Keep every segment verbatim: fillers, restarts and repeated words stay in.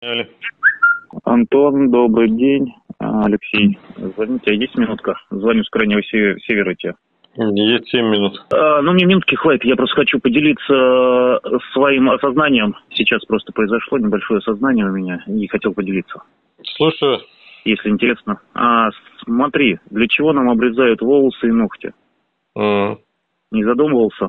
Алло. Антон, добрый день. Алексей, звоните, а есть минутка? Звоню с крайнего севера тебе. Есть семь минут. А, ну, мне минутки хватит, я просто хочу поделиться своим осознанием. Сейчас просто произошло небольшое осознание у меня, и хотел поделиться. Слушаю. Если интересно. А, смотри, для чего нам обрезают волосы и ногти? Mm. Не задумывался?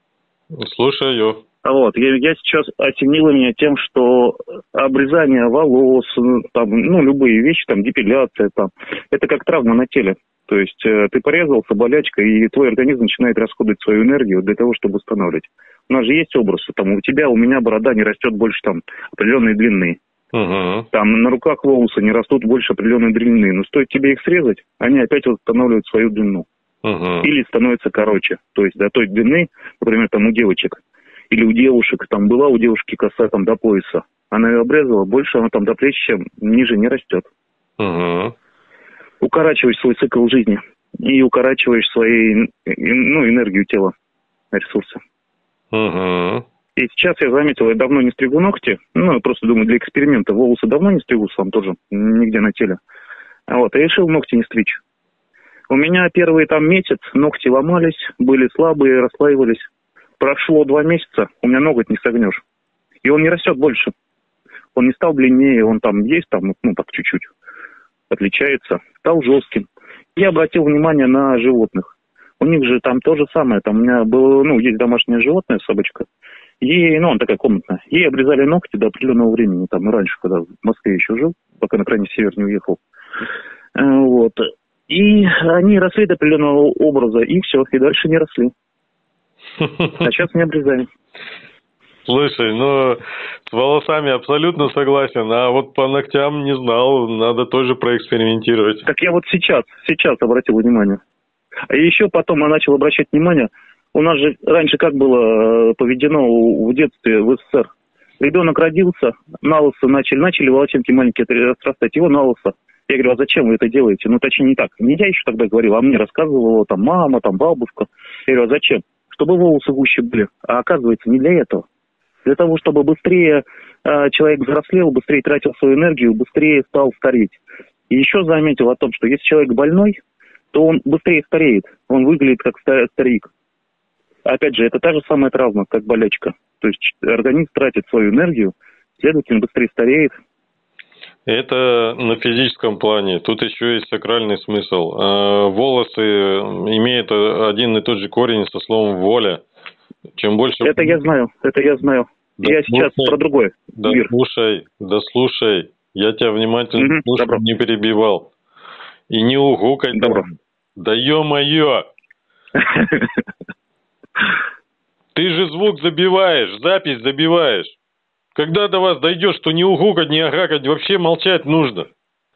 Слушаю. Вот, я, я сейчас осенило меня тем, что обрезание волос, там, ну, любые вещи, там, депиляция, там, это как травма на теле. То есть э, ты порезался, болячка, и твой организм начинает расходовать свою энергию для того, чтобы восстанавливать. У нас же есть образ, там, у тебя, у меня борода не растет больше, там, определенной длины. Угу. Там на руках волосы не растут больше определенной длины. Но стоит тебе их срезать, они опять восстанавливают свою длину. Угу. Или становятся короче. То есть до той длины, например, там у девочек, или у девушек, там была у девушки коса там до пояса. Она ее обрезала, больше она там до плеч, чем ниже не растет. Угу. Укорачиваешь свой цикл жизни и укорачиваешь свою, ну, энергию тела, ресурсы. Угу. И сейчас я заметил, я давно не стригу ногти, ну, я просто думаю, для эксперимента волосы давно не стригу сам тоже, нигде на теле. Вот, и решил ногти не стричь. У меня первый там месяц ногти ломались, были слабые, расслаивались. Прошло два месяца, у меня ноготь не согнешь. И он не растет больше. Он не стал длиннее, он там есть, там, ну, так чуть-чуть отличается. Стал жестким. Я обратил внимание на животных. У них же там то же самое. Там у меня было, ну, есть домашнее животное, собачка. Ей, ну, он такая комнатная. Ей обрезали ногти до определенного времени. Там, раньше, когда в Москве еще жил, пока на крайний север не уехал. Вот. И они росли до определенного образа, и все, и дальше не росли. А сейчас не обрезали. Слушай, ну, с волосами абсолютно согласен, а вот по ногтям не знал, надо тоже проэкспериментировать. Так я вот сейчас, сейчас обратил внимание. А еще потом я начал обращать внимание, у нас же раньше как было поведено в детстве в СССР. Ребенок родился, на лысо начали, начали волосинки маленькие отрастать, его на лысо. Я говорю, а зачем вы это делаете? Ну, точнее, не так. Не я еще тогда говорил, а мне рассказывала там мама, там бабушка. Я говорю, а зачем? Чтобы волосы гуще были. А оказывается, не для этого. Для того, чтобы быстрее э, человек взрослел, быстрее тратил свою энергию, быстрее стал стареть. И еще заметил о том, что если человек больной, то он быстрее стареет. Он выглядит как старик. Опять же, это та же самая травма, как болячка. То есть организм тратит свою энергию, следовательно, быстрее стареет. Это на физическом плане. Тут еще есть сакральный смысл. Волосы имеют один и тот же корень со словом «воля». Чем больше... Это я знаю, это я знаю. Да я сейчас слушай, про другой да мир. Слушай, да слушай, я тебя внимательно угу, слушал, добро. не перебивал. И не угукай. Добро. Да ё-моё! Ты же звук забиваешь, запись забиваешь. Когда до вас дойдет, что не угукать, не агакать, вообще молчать нужно.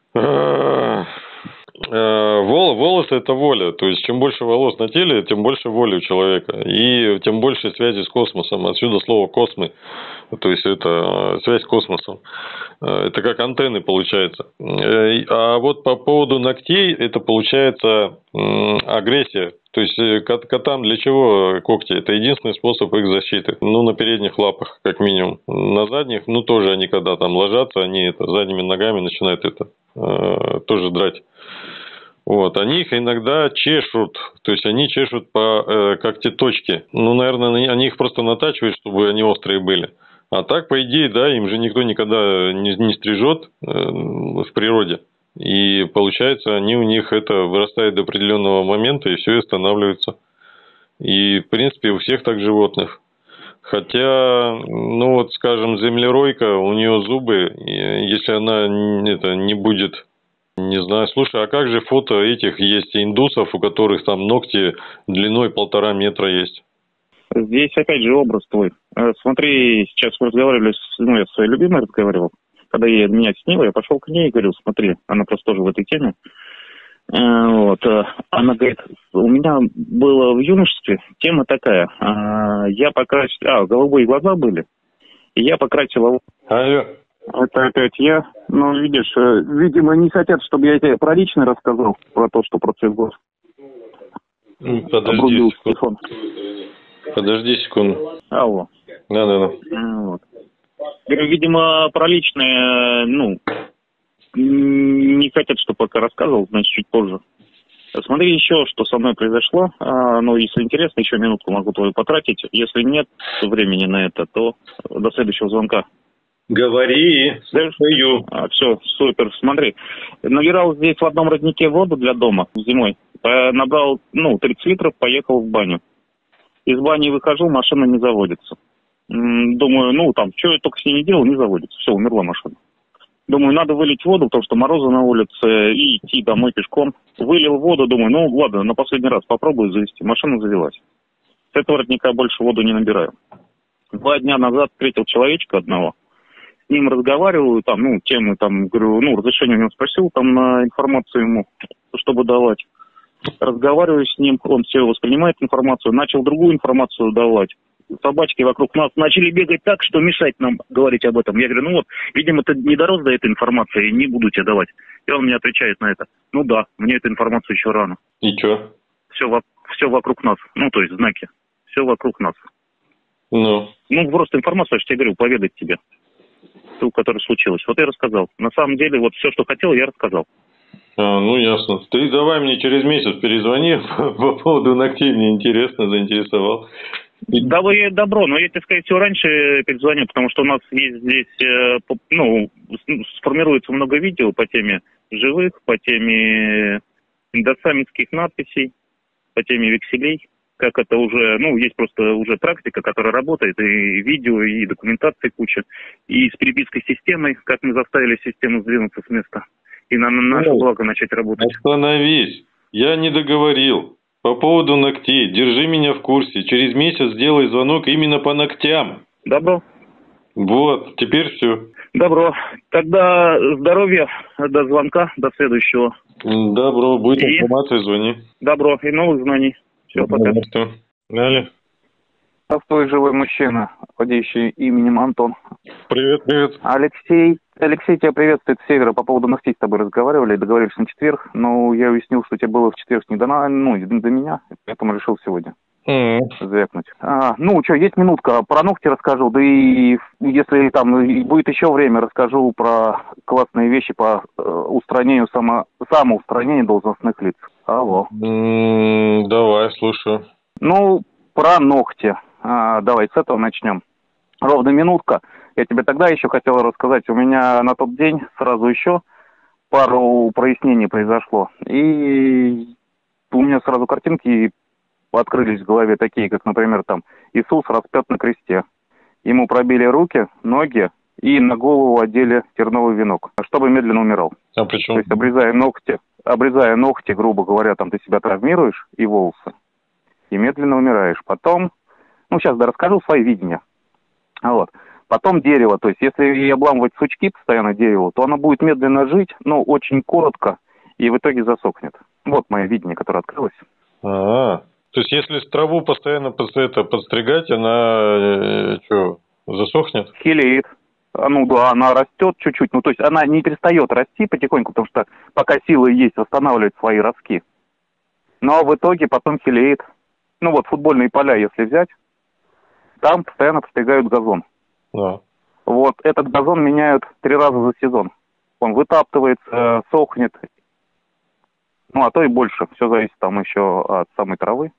Вол, волосы – это воля. То есть, чем больше волос на теле, тем больше воли у человека. И тем больше связи с космосом. Отсюда слово «космы». То есть, это связь с космосом. Это как антенны получается. А вот по поводу ногтей, это получается агрессия. То есть, котам для чего когти? Это единственный способ их защиты. Ну, на передних лапах, как минимум. На задних, ну, тоже они, когда там ложатся, они это задними ногами начинают это э, тоже драть. Вот, они их иногда чешут, то есть они чешут по э, когтеточке. Ну, наверное, они их просто натачивают, чтобы они острые были. А так, по идее, да, им же никто никогда не, не стрижет э, в природе. И получается, они у них это вырастает до определенного момента, и все и останавливается. И, в принципе, у всех так животных. Хотя, ну вот, скажем, землеройка, у нее зубы, если она это, не будет... Не знаю, слушай, а как же фото этих есть индусов, у которых там ногти длиной полтора метра есть? Здесь опять же образ твой. Смотри, сейчас мы разговаривали, с, ну, я с своей любимой разговаривал. Когда я меня снила, я пошел к ней и говорю, смотри, она просто тоже в этой теме. Вот. Она говорит, у меня было в юношестве тема такая. Я покрасил... А, голубые глаза были. И я покрасила... Алло. Это опять я. Ну, видишь, видимо, не хотят, чтобы я тебе про личное рассказал, про то, что про цвет глаз. Подожди секунду. Подожди секунду. Алло. Да-да-да. Вот. Говорю, видимо, про личное, ну, не хотят, чтобы пока рассказывал, значит, чуть позже. Смотри еще, что со мной произошло. А, ну, если интересно, еще минутку могу твою потратить. Если нет времени на это, то до следующего звонка. Говори, слушаю. А, все, супер. Смотри, набирал здесь в одном роднике воду для дома зимой. Набрал, ну, тридцать литров, поехал в баню. Из бани выхожу, машина не заводится. Думаю, ну, там, что я только с ней не делал, не заводится. Все, умерла машина. Думаю, надо вылить воду, потому что морозы на улице, и идти домой пешком. Вылил воду, думаю, ну, ладно, на последний раз попробую завести. Машина завелась. С этого родника больше воду не набираю. Два дня назад встретил человечка одного. С ним разговариваю, там, ну, темы, там, говорю, ну, разрешение у него спросил, там, на информацию ему, чтобы давать. Разговариваю с ним, он все воспринимает информацию, начал другую информацию давать. Собачки вокруг нас начали бегать так, что мешать нам говорить об этом. Я говорю, ну вот, видимо, ты не дорос до этой информации, не буду тебе давать. И он мне отвечает на это. Ну да, мне эту информацию еще рано. И что? Все, все вокруг нас. Ну, то есть знаки. Все вокруг нас. Ну? Ну, просто информацию, я же тебе говорю, поведать тебе. Ту, которая случилась. Вот я рассказал. На самом деле, вот все, что хотел, я рассказал. А, ну, ясно. Ты давай мне через месяц перезвони по поводу ногтей, мне интересно, заинтересовал. Давай добро, но я тебе, скорее всего, раньше перезвоню, потому что у нас есть здесь, ну, сформируется много видео по теме живых, по теме индосамитских надписей, по теме векселей. Как это уже, ну, есть просто уже практика, которая работает, и видео, и документации куча, и с перепиской с системой, как мы заставили систему сдвинуться с места, и на наше благо начать работать. Остановись, я не договорил. По поводу ногтей, держи меня в курсе. Через месяц сделай звонок именно по ногтям. Добро. Вот, теперь все. Добро. Тогда здоровья, до звонка, до следующего. Добро, будет и... информация, звони. Добро, и новых знаний. Все, пока. Далее. Простой живой мужчина, владеющий именем Антон. Привет, привет. Алексей. Алексей, тебя приветствует с севера. По поводу ногтей с тобой разговаривали, договорились на четверг, но я уяснил, что тебе было в четверг не до, ну, до меня, поэтому решил сегодня mm. звякнуть. А, ну, что, есть минутка, про ногти расскажу, да и если там будет еще время, расскажу про классные вещи по э, устранению, само, самоустранению должностных лиц. Алло. Mm, давай, слушаю. Ну, про ногти. А, давай с этого начнем. Ровно минутка. Я тебе тогда еще хотел рассказать. У меня на тот день сразу еще пару прояснений произошло. И у меня сразу картинки открылись в голове такие, как, например, там Иисус распят на кресте. Ему пробили руки, ноги и на голову одели терновый венок, чтобы медленно умирал. А почему? То есть обрезая ногти, обрезая ногти, грубо говоря, там ты себя травмируешь и волосы, и медленно умираешь. Потом, ну сейчас да расскажу свои видения. Вот. Потом дерево, то есть если обламывать сучки постоянно дереву, то оно будет медленно жить, но очень коротко, и в итоге засохнет. Вот мое видение, которое открылось. А-а-а. То есть если траву постоянно это, подстригать, она э, что, засохнет? Хилеет. Ну да, она растет чуть-чуть, ну то есть она не перестает расти потихоньку, потому что пока силы есть, восстанавливает свои ростки. Но в итоге потом хилеет. Ну вот футбольные поля, если взять, там постоянно подстригают газон. Да. Вот этот газон меняют три раза за сезон. Он вытаптывается, сохнет. Ну, а то и больше. Все зависит там еще от самой травы.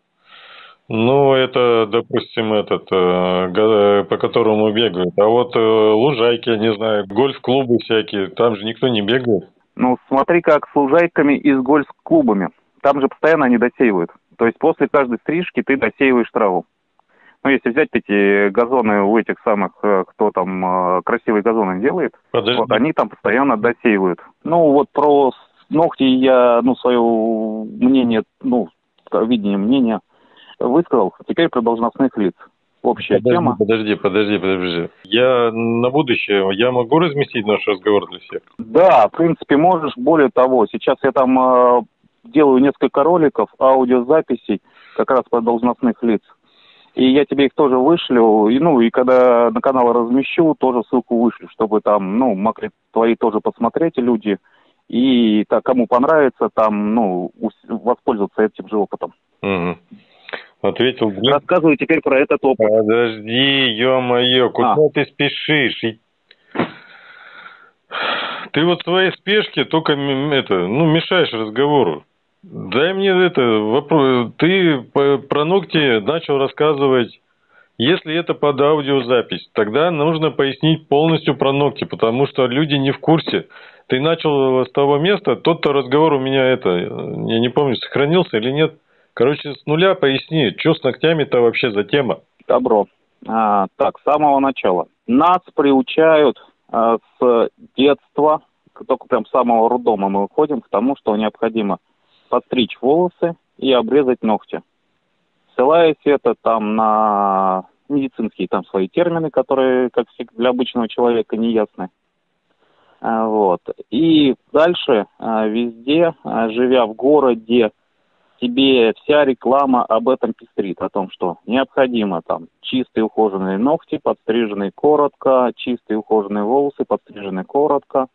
Ну, это, допустим, этот, э, по которому бегают. А вот э, лужайки, я не знаю, гольф-клубы всякие, там же никто не бегает. Ну, смотри, как с лужайками и с гольф-клубами. Там же постоянно они досеивают. То есть после каждой стрижки ты досеиваешь траву. Ну, если взять эти газоны у этих самых, кто там красивые газоны делает, вот они там постоянно досеивают. Ну, вот про ногти я, ну, свое мнение, ну, видение, мнение высказал. Теперь про должностных лиц. Общая подожди, тема. Подожди, подожди, подожди. Я на будущее, я могу разместить наш разговор для всех? Да, в принципе, можешь. Более того, сейчас я там э, делаю несколько роликов, аудиозаписей как раз про должностных лиц. И я тебе их тоже вышлю, и, ну, и когда на канал размещу, тоже ссылку вышлю, чтобы там, ну, могли твои тоже посмотреть люди, и так, кому понравится, там, ну, воспользоваться этим же опытом. Угу. Ответил, блин. Рассказываю теперь про этот опыт. Подожди, ё-моё, куда а. ты спешишь? Ты вот в своей спешке только это, ну, мешаешь разговору. Дай мне это вопрос. Ты про ногти начал рассказывать. Если это под аудиозапись, тогда нужно пояснить полностью про ногти, потому что люди не в курсе. Ты начал с того места, тот-то разговор у меня это, я не помню, сохранился или нет. Короче, с нуля поясни, что с ногтями-то вообще за тема? Добро. А, так, с самого начала. Нас приучают а, с детства, только прям с самого роддома мы выходим к тому, что необходимо подстричь волосы и обрезать ногти. Ссылаясь это там на медицинские там свои термины, которые, как всегда, для обычного человека не ясны. А, вот. И дальше а, везде, а, живя в городе, тебе вся реклама об этом пестрит, о том, что необходимо там чистые ухоженные ногти, подстриженные коротко, чистые ухоженные волосы, подстриженные коротко,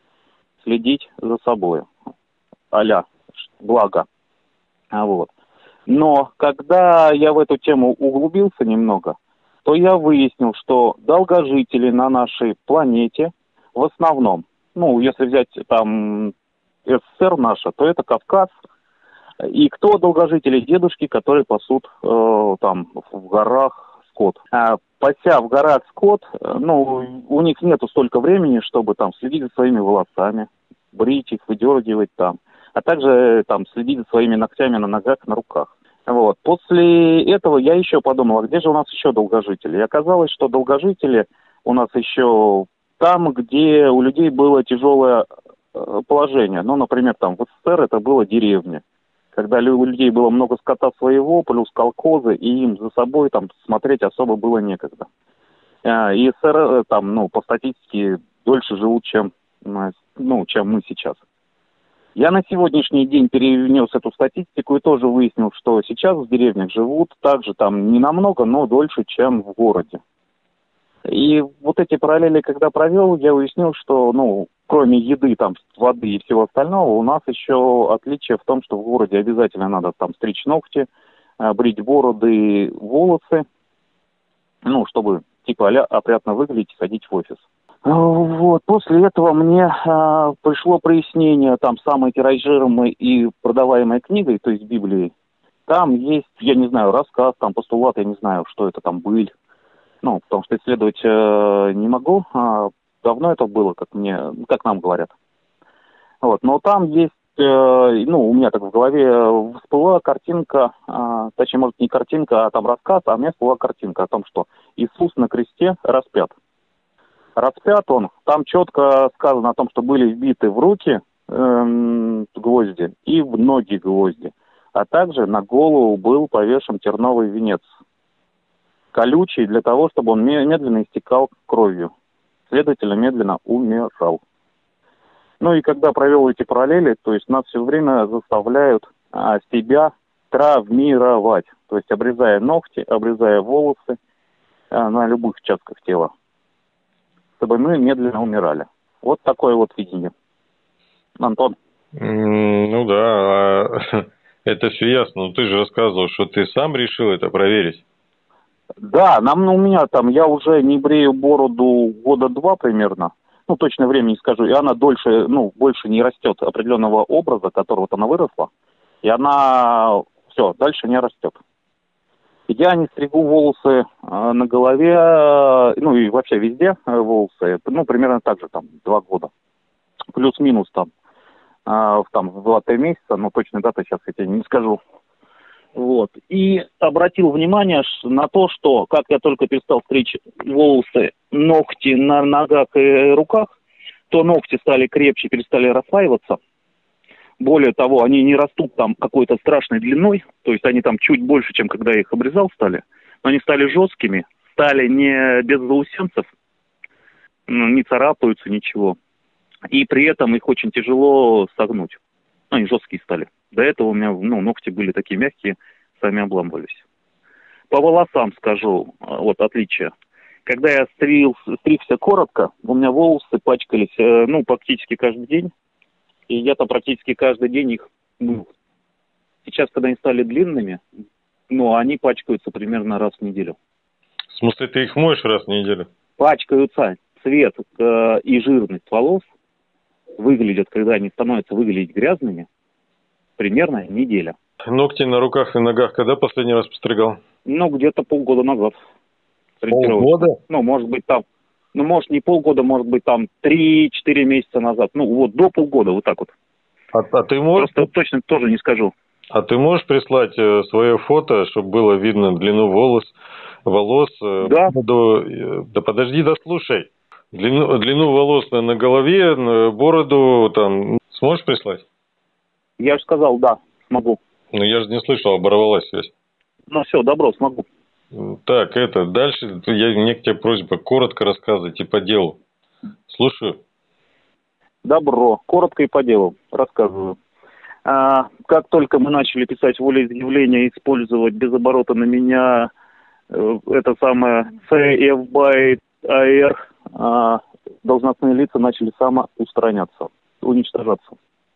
следить за собой. А-ля, благо. А вот. Но когда я в эту тему углубился немного, то я выяснил, что долгожители на нашей планете в основном, ну, если взять там СССР наша, то это Кавказ. И кто долгожители? Дедушки, которые пасут э, там в горах скот. А пася в горах скот, ну, у них нету столько времени, чтобы там следить за своими волосами, брить их, выдергивать там, а также там следить за своими ногтями на ногах, на руках. Вот. После этого я еще подумал, а где же у нас еще долгожители? И оказалось, что долгожители у нас еще там, где у людей было тяжелое положение. Ну, например, там в СССР это было деревня. Когда у людей было много скота своего, плюс колхозы, и им за собой там смотреть особо было некогда. И СССР там, ну, по статистике дольше живут, чем, ну, чем мы сейчас. Я на сегодняшний день перенес эту статистику и тоже выяснил, что сейчас в деревнях живут также там не намного, но дольше, чем в городе. И вот эти параллели, когда провел, я выяснил, что, ну, кроме еды, там, воды и всего остального, у нас еще отличие в том, что в городе обязательно надо там стричь ногти, брить бороды, волосы, ну, чтобы, типа, а-ля опрятно выглядеть и ходить в офис. Вот, после этого мне а, пришло прояснение, там, самой тиражируемой и продаваемой книгой, то есть Библией. Там есть, я не знаю, рассказ, там, постулат, я не знаю, что это там, быль. Ну, потому что исследовать э, не могу. А давно это было, как мне, как нам говорят. Вот, но там есть, э, ну, у меня так в голове всплыла картинка, э, точнее, может, не картинка, а там рассказ, а у меня всплыла картинка о том, что Иисус на кресте распят. Распят он, там четко сказано о том, что были вбиты в руки э, гвозди и в ноги гвозди, а также на голову был повешен терновый венец. Колючий для того, чтобы он медленно истекал кровью. Следовательно, медленно умирал. Ну и когда провел эти параллели, то есть нас все время заставляют а, себя травмировать. То есть обрезая ногти, обрезая волосы а, на любых участках тела, чтобы мы медленно умирали. Вот такое вот видение. Антон? Mm, ну да, это все ясно. Но ты же рассказывал, что ты сам решил это проверить. Да, нам, ну, у меня там, я уже не брею бороду года два примерно, ну, точное время не скажу, и она дольше, ну, больше не растет определенного образа, которого вот она выросла, и она, все, дальше не растет. Я не стригу волосы э, на голове, э, ну, и вообще везде э, волосы, ну, примерно так же, там, два года, плюс-минус там, э, там, в два-три месяца, но точной даты сейчас я тебе не скажу. Вот. И обратил внимание на то, что, как я только перестал стричь волосы, ногти на ногах и руках, то ногти стали крепче, перестали расслаиваться. Более того, они не растут там какой-то страшной длиной, то есть они там чуть больше, чем когда я их обрезал, стали. Но они стали жесткими, стали не без заусенцев, не царапаются, ничего. И при этом их очень тяжело согнуть. Ну, они жесткие стали. До этого у меня, ну, ногти были такие мягкие, сами обламывались. По волосам скажу, вот отличие. Когда я стриг, стригся коротко, у меня волосы пачкались, ну, практически каждый день. И я там практически каждый день их мыл. Сейчас, когда они стали длинными, Ну, они пачкаются примерно раз в неделю. В смысле, ты их моешь раз в неделю? Пачкаются. Цвет э, и жирность волос выглядят, когда они становятся выглядеть грязными, примерно неделя. Ногти на руках и ногах когда последний раз постригал? Ну, где-то полгода назад. Полгода? Ну, может быть, там, ну, может, не полгода, может быть, там, три-четыре месяца назад. Ну, вот, до полгода, вот так вот. А, а ты можешь... Просто точно тоже не скажу. А ты можешь прислать свое фото, чтобы было видно длину волос, волос? Да. Бороду... Да подожди, да слушай. Длину, длину волос на голове, бороду там сможешь прислать? Я же сказал, да, смогу. Ну, я же не слышал, оборвалась связь. Ну, все, добро, смогу. Так, это, дальше я, мне к тебе просьба коротко рассказывать и по делу. Слушаю. Добро, коротко и по делу рассказываю. А, как только мы начали писать волеизъявление, использовать без оборота на меня э, это самое си эф байт эй ар, а, должностные лица начали самоустраняться, уничтожаться.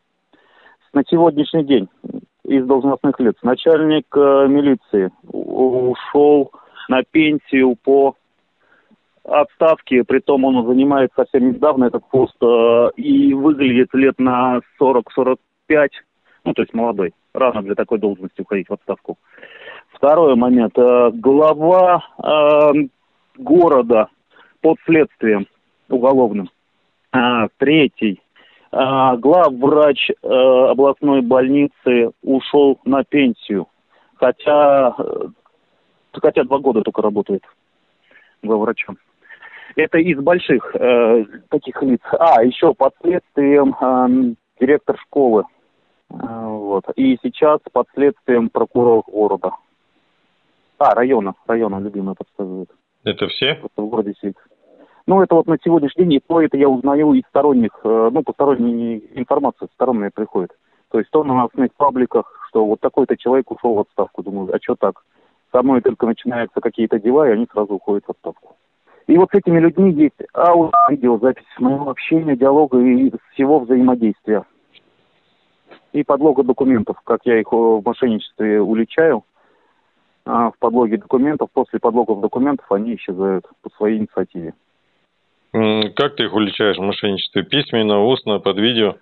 На сегодняшний день из должностных лиц начальник э, милиции ушел на пенсию по отставке, притом он занимает совсем недавно этот пост э, и выглядит лет на сорок-сорок пять, ну то есть молодой, рано для такой должности уходить в отставку. Второй момент, э, глава э, города под следствием уголовным. А, третий. А, главврач э, областной больницы ушел на пенсию, хотя, э, хотя два года только работает главврачом. Это из больших э, таких лиц. А, еще под следствием э, директор школы. Э, вот. И сейчас под следствием прокурор города. А, района. Района, любимая подсказывает. Это все? Просто в городе сидит. Ну, это вот на сегодняшний день, и то это я узнаю из сторонних, ну, посторонней информации, сторонняя приходит. То есть то на новостных пабликах, что вот такой-то человек ушел в отставку. Думаю, а что так? Со мной только начинаются какие-то дела, и они сразу уходят в отставку. И вот с этими людьми есть аудио, видеозапись моего общения, диалога и всего взаимодействия. И подлога документов, как я их в мошенничестве уличаю. А в подлоге документов, после подлогов документов они исчезают по своей инициативе. Как ты их уличаешь в мошенничестве? Письменно, устно, под видео?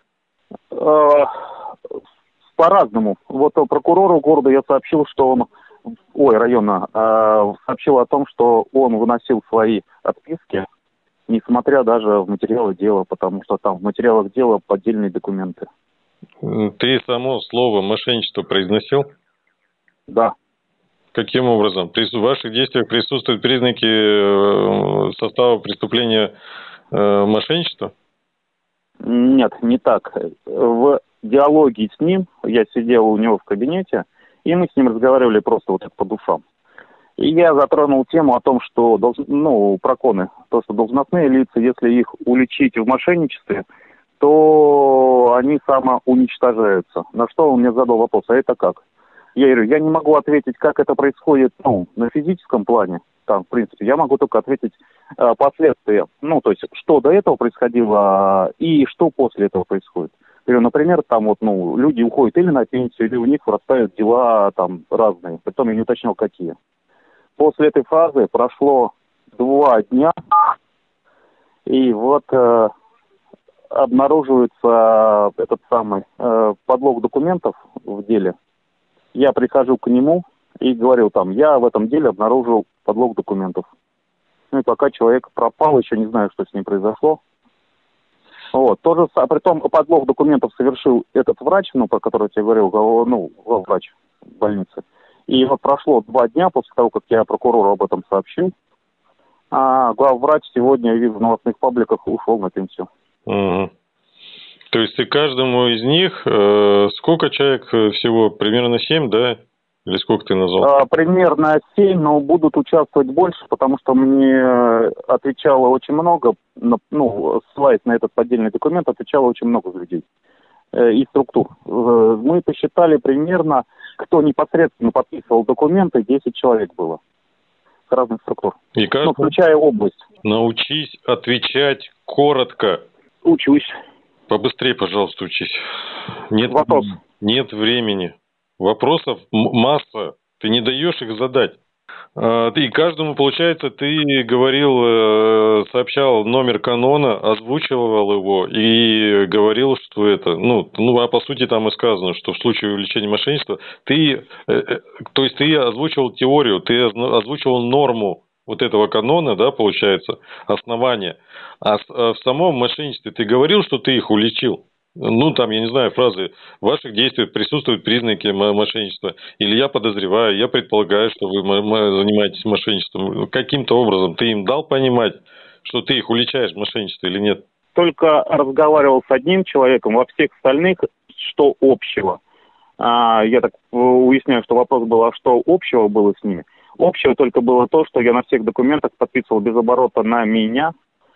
По-разному. Вот прокурору города я сообщил, что он, ой, района, сообщил о том, что он выносил свои отписки, несмотря даже в материалы дела, потому что там в материалах дела поддельные документы. Ты само слово мошенничество произносил? Да. Каким образом? В ваших действиях присутствуют признаки состава преступления мошенничества? Нет, не так. В диалоге с ним, я сидел у него в кабинете, и мы с ним разговаривали просто вот так по душам. И я затронул тему о том, что, ну, проконы, то, что должностные лица, если их уличить в мошенничестве, то они самоуничтожаются. На что он мне задал вопрос, а это как? Я говорю, я не могу ответить, как это происходит, ну, на физическом плане, там, в принципе, я могу только ответить э, последствия, ну, то есть, что до этого происходило и что после этого происходит. Я говорю, например, там вот, ну, люди уходят или на пенсию, или у них вырастают дела там разные, притом я не уточнял, какие. После этой фразы прошло два дня, и вот э, обнаруживается этот самый э, подлог документов в деле. Я прихожу к нему и говорю там, я в этом деле обнаружил подлог документов. Ну и пока человек пропал, еще не знаю, что с ним произошло. Вот, тоже, а притом подлог документов совершил этот врач, ну, про который я тебе говорил, ну, главврач больницы. И вот прошло два дня после того, как я прокурору об этом сообщил, а главврач сегодня, я вижу, в новостных пабликах ушел на пенсию. Угу. То есть ты каждому из них, э, сколько человек всего? Примерно семь, да? Или сколько ты назвал? А, примерно семь, но будут участвовать больше, потому что мне отвечало очень много, ну, ссылаясь на этот поддельный документ, отвечало очень много людей э, и структур. Э, мы посчитали примерно, кто непосредственно подписывал документы, десять человек было с разных структур. И как? Ну, включая область. Научись отвечать коротко. Учусь. Побыстрее, пожалуйста, учись. Нет, Вопрос. Нет времени. Вопросов масса. Ты не даешь их задать. И каждому, получается, ты говорил, сообщал номер канона, озвучивал его и говорил, что это, ну, ну, а по сути там и сказано, что в случае увеличения мошенничества ты, то есть ты озвучивал теорию, ты озвучивал норму вот этого канона, да, получается, основание, а в самом мошенничестве ты говорил, что ты их уличил. Ну, там, я не знаю, фразы «в ваших действиях присутствуют признаки мошенничества», или «я подозреваю, я предполагаю, что вы занимаетесь мошенничеством». Каким-то образом ты им дал понимать, что ты их уличаешь в мошенничестве или нет? Только разговаривал с одним человеком, во всех остальных что общего. А, я так уясняю, что вопрос был, а что общего было с ними? Общего только было то, что я на всех документах подписывал без оборота на меня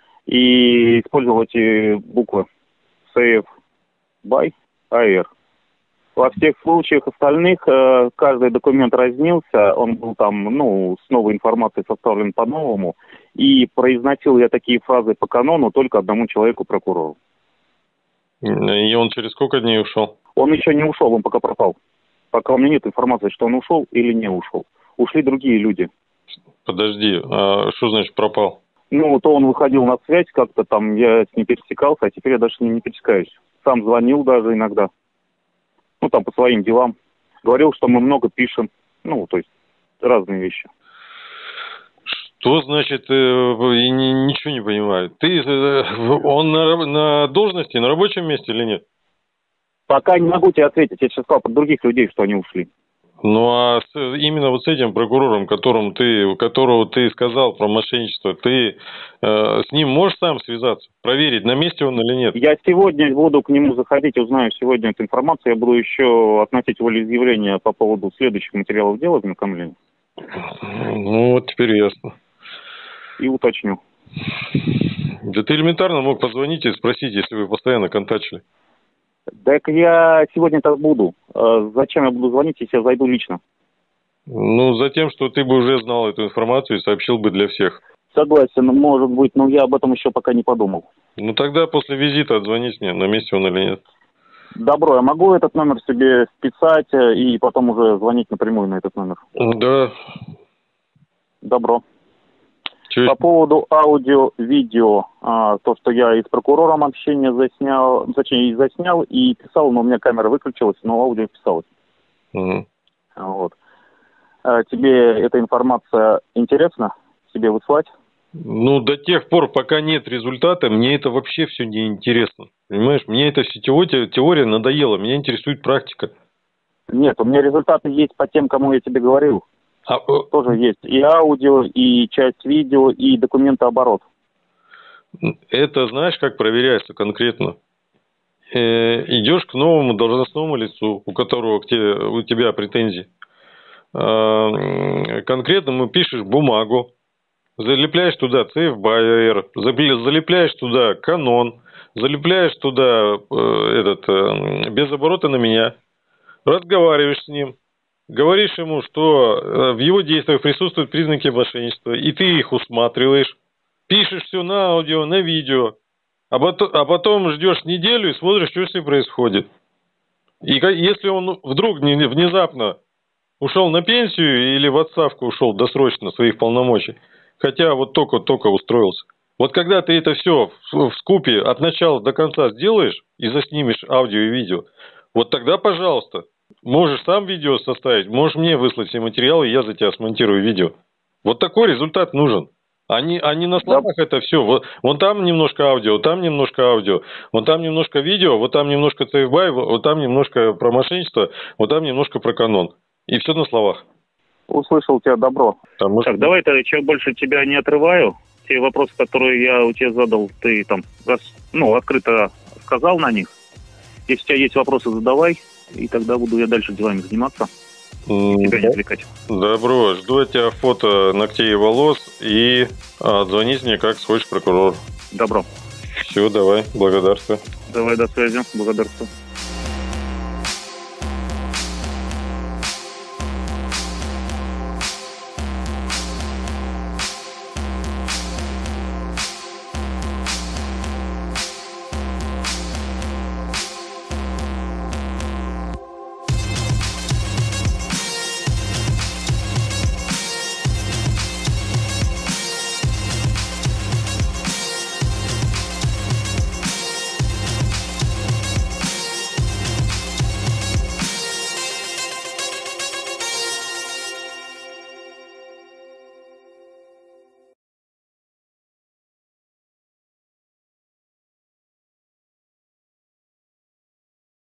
и использовал эти буквы «Сейф». By эй ар. Во всех случаях остальных э, каждый документ разнился, он был там, ну, с новой информацией составлен по-новому, и произносил я такие фразы по канону только одному человеку-прокурору. И он через сколько дней ушел? Он еще не ушел, он пока пропал. Пока у меня нет информации, что он ушел или не ушел. Ушли другие люди. Подожди, а что значит пропал? Ну, то он выходил на связь как-то там, я с ним пересекался, а теперь я даже с ним не пересекаюсь. Сам звонил даже иногда, ну, там, по своим делам. Говорил, что мы много пишем, ну, то есть разные вещи. Что значит, э, ничего не понимаю. Ты, э, он на, на должности, на рабочем месте или нет? Пока не могу тебе ответить, я сейчас сказал про других людей, что они ушли. Ну, а с, именно вот с этим прокурором, которым ты, у которого ты сказал про мошенничество, ты э, с ним можешь сам связаться, проверить, на месте он или нет? Я сегодня буду к нему заходить, узнаю сегодня эту информацию. Я буду еще относить волеизъявление по поводу следующих материалов дела ознакомления. Ну, вот теперь ясно. И уточню. Да ты элементарно мог позвонить и спросить, если вы постоянно контачили. Так я сегодня так буду. Зачем я буду звонить, если я зайду лично? Ну, за тем, что ты бы уже знал эту информацию и сообщил бы для всех. Согласен, может быть, но я об этом еще пока не подумал. Ну, тогда после визита отзвонись мне, на месте он или нет. Добро, я могу этот номер себе списать и потом уже звонить напрямую на этот номер? Да. Добро. Чё? По поводу аудио-видео, а, то, что я и с прокурором общение заснял, точнее, и заснял, и писал, но у меня камера выключилась, но аудио писалось. Угу. Вот. А тебе эта информация интересна? Тебе выслать? Ну, до тех пор, пока нет результата, мне это вообще все не интересно. Понимаешь, мне эта все теория, теория надоела, меня интересует практика. Нет, у меня результаты есть по тем, кому я тебе говорил. А, тоже есть и аудио, и часть видео, и документооборот. Это знаешь, как проверяется конкретно? Э, идешь к новому должностному лицу, у которого к тебе, у тебя претензии. Э, конкретно ему пишешь бумагу, залепляешь туда Сейф By эй ар, залепляешь туда канон, залепляешь туда э, этот э, без оборота на меня, разговариваешь с ним. Говоришь ему, что в его действиях присутствуют признаки мошенничества, и ты их усматриваешь, пишешь все на аудио, на видео, а потом, а потом ждешь неделю и смотришь, что с ним происходит. И если он вдруг внезапно ушел на пенсию или в отставку ушел досрочно своих полномочий, хотя вот только-только устроился, вот когда ты это все вскупе от начала до конца сделаешь и заснимешь аудио и видео, вот тогда, пожалуйста, можешь сам видео составить, можешь мне выслать все материалы, и я за тебя смонтирую видео. Вот такой результат нужен. А не, а не на словах это все. Вот, вон там немножко аудио, там немножко аудио, вон там немножко видео, вот там немножко Сейф By, вот там немножко про мошенничество, вот там немножко про канон. И все на словах. Услышал тебя, добро. Там, может... Так, давай тогда, чем больше тебя не отрываю, те вопросы, которые я у тебя задал, ты там, ну, открыто сказал на них. Если у тебя есть вопросы, задавай. И тогда буду я дальше делами заниматься. Тебя не отвлекать. Добро, жду от тебя фото ногтей и волос и звонить мне, как хочешь, прокурор. Добро. Все, давай, благодарствую. Давай, до связи, благодарствую.